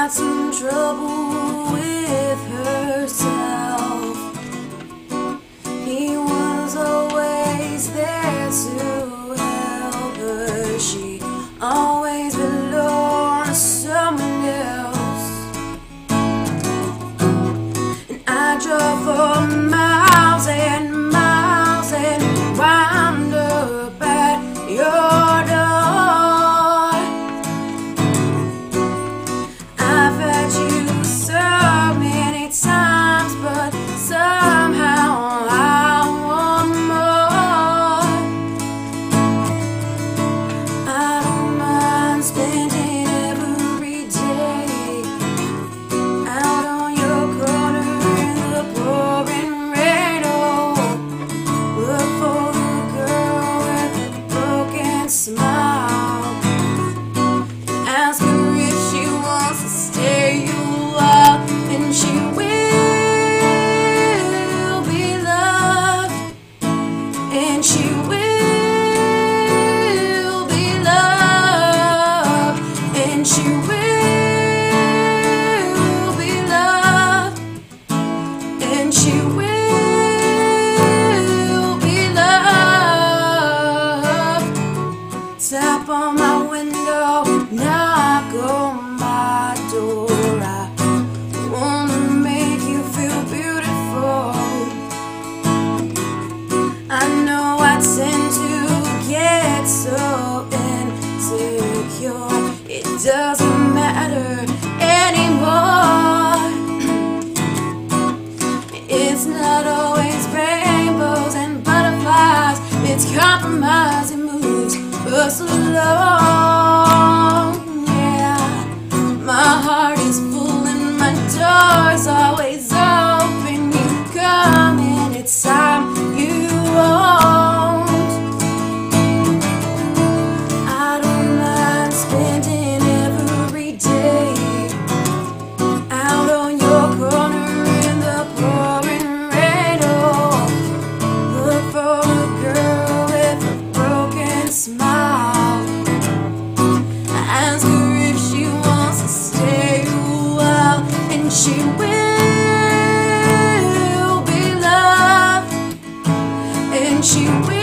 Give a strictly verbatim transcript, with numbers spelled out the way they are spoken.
had some trouble with herself. He was always there to help her. She always belonged to someone else. And I drove for miles and miles and wound up at your door. I've had you so many times, but somehow I want more. I don't mind spending every day out on your corner in the pouring rain. Oh, look for the girl with the broken smile. Ask her if she wants to stay a while, and she will be loved, and she will be loved, and she will be loved, and she will be loved. Tap on my window, knock on my door. I wanna make you feel beautiful. I know I tend to get so insecure. It doesn't matter anymore. It's not always rainbows and butterflies. It's compromise. It moves us along. Yeah, my heart is full and my door's always open. You come in, it's time you won't. I don't mind spending every day out on your corner in the pouring rain. Oh, look for a girl with a broken smile. Ask her if she wants to stay a while, and she will be loved, and she will